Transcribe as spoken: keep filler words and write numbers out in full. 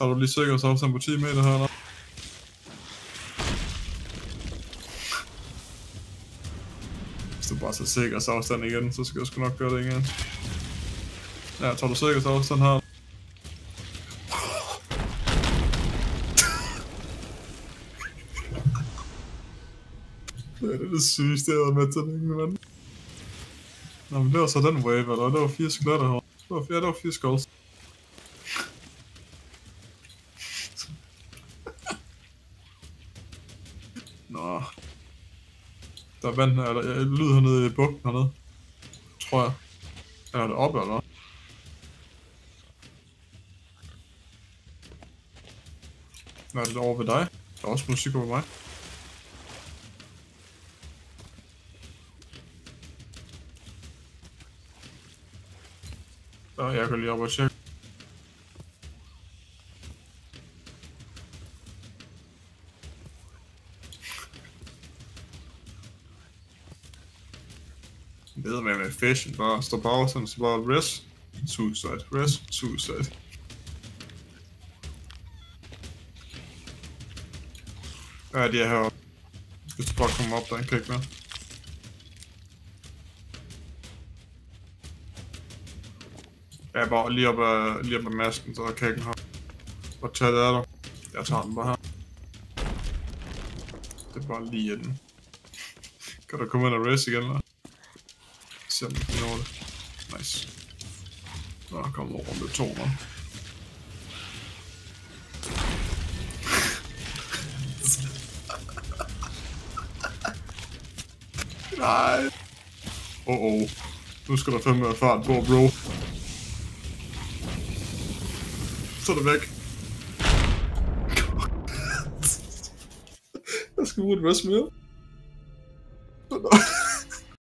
Tager du lige sikkerhedsafstand på ti meter her, eller? Hvis du bare tager sikkerhedsafstand igen, så skal jeg sgu nok gøre det igen. Ja, tager du sikkerhedsafstand her? Det er det sygeste, jeg har med til længe, mand. Nå, men det var så den wave, eller? Det var fire skeletter her. Det var, ja, det var fire skulls. Nå. Der er vand her, eller jeg lyder hernede i bugten hernede. Tror jeg. Er det oppe, eller? Hvad er det over ved dig? Der er også musik over mig. Ja, jeg kan lige op og tjekke. Leder med med fashion, bare står på afstand, så bare rest, suicide, rest, suicide. Ja, de er heroppe. Hvis du bare kommer op, der er en kæk med. Ja, bare lige op ad, lige op ad masken, så er kækken her. Og tag det af dig. Jeg tager den bare her. Det er bare lige den. Kan du komme ind og race igen, eller? Se om du kan nå det. Nice. Nå, kom nu rundt to, man. Nej. Åh, oh, oh. Nu skal der fandme være fart på, bro. Så er det væk. Jeg skal bruge et rest mere.